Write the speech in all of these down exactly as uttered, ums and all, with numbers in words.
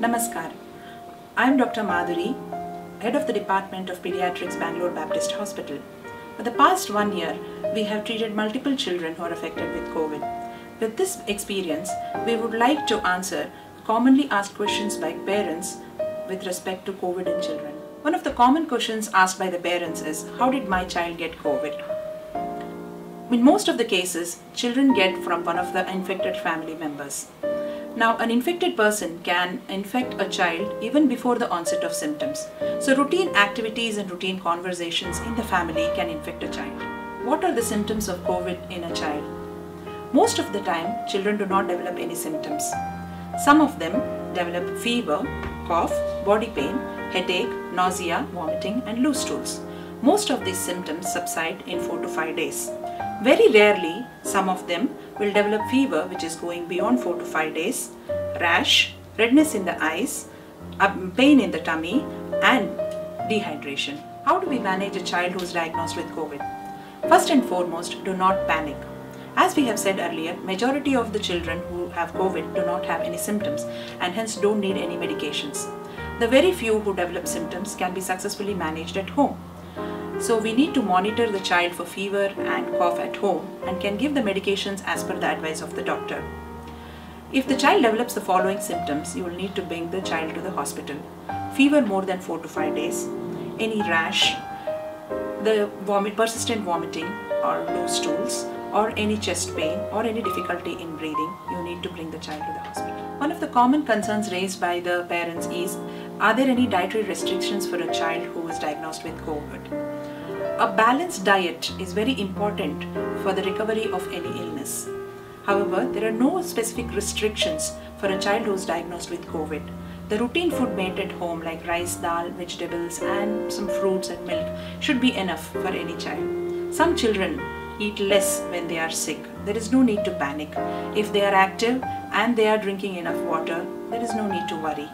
Namaskar. I am Doctor Madhuri, Head of the Department of Pediatrics, Bangalore Baptist Hospital. For the past one year, we have treated multiple children who are affected with COVID. With this experience, we would like to answer commonly asked questions by parents with respect to COVID in children. One of the common questions asked by the parents is, how did my child get COVID? In most of the cases, children get from one of the infected family members. Now, an infected person can infect a child even before the onset of symptoms. So, routine activities and routine conversations in the family can infect a child. What are the symptoms of COVID in a child? Most of the time, children do not develop any symptoms. Some of them develop fever, cough, body pain, headache, nausea, vomiting, and loose stools. Most of these symptoms subside in four to five days. Very rarely, some of them will develop fever which is going beyond four to five days, rash, redness in the eyes, pain in the tummy, and dehydration. How do we manage a child who is diagnosed with COVID? First and foremost, do not panic. As we have said earlier, majority of the children who have COVID do not have any symptoms and hence don't need any medications. The very few who develop symptoms can be successfully managed at home. So we need to monitor the child for fever and cough at home and can give the medications as per the advice of the doctor. If the child develops the following symptoms, you will need to bring the child to the hospital. Fever more than four to five days, any rash, the vomit, persistent vomiting or loose stools, or any chest pain or any difficulty in breathing, you need to bring the child to the hospital. One of the common concerns raised by the parents is, are there any dietary restrictions for a child who is diagnosed with COVID? A balanced diet is very important for the recovery of any illness. However, there are no specific restrictions for a child who is diagnosed with COVID. The routine food made at home like rice, dal, vegetables and some fruits and milk should be enough for any child. Some children eat less when they are sick. There is no need to panic. If they are active and they are drinking enough water, there is no need to worry.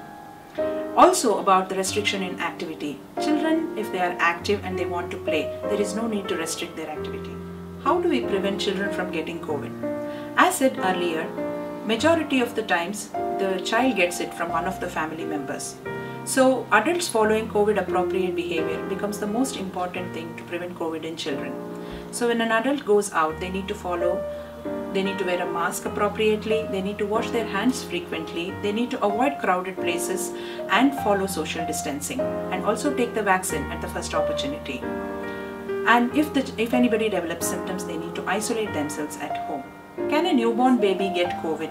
Also about the restriction in activity. Children, if they are active and they want to play, there is no need to restrict their activity. How do we prevent children from getting COVID? As said earlier, majority of the times the child gets it from one of the family members. So adults following COVID appropriate behavior becomes the most important thing to prevent COVID in children. So when an adult goes out, they need to follow They need to wear a mask appropriately, they need to wash their hands frequently, they need to avoid crowded places and follow social distancing, and also take the vaccine at the first opportunity. And if, the, if anybody develops symptoms, they need to isolate themselves at home. Can a newborn baby get COVID?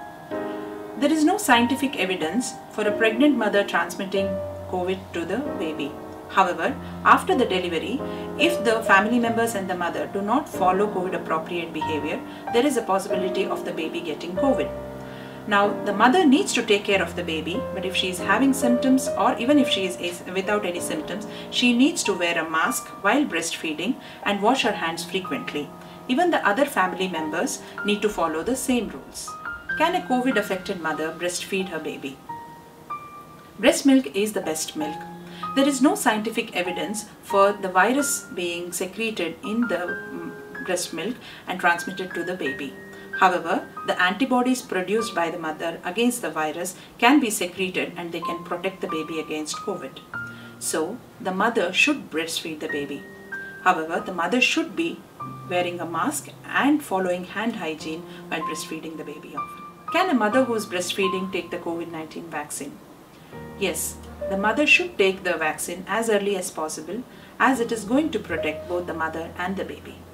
There is no scientific evidence for a pregnant mother transmitting COVID to the baby. However, after the delivery, if the family members and the mother do not follow COVID appropriate behavior, there is a possibility of the baby getting COVID. Now, the mother needs to take care of the baby, but if she is having symptoms or even if she is without any symptoms, she needs to wear a mask while breastfeeding and wash her hands frequently. Even the other family members need to follow the same rules. Can a COVID affected mother breastfeed her baby? Breast milk is the best milk. There is no scientific evidence for the virus being secreted in the breast milk and transmitted to the baby. However, the antibodies produced by the mother against the virus can be secreted and they can protect the baby against COVID. So, the mother should breastfeed the baby. However, the mother should be wearing a mask and following hand hygiene while breastfeeding the baby often. Can a mother who is breastfeeding take the COVID nineteen vaccine? Yes, the mother should take the vaccine as early as possible, as it is going to protect both the mother and the baby.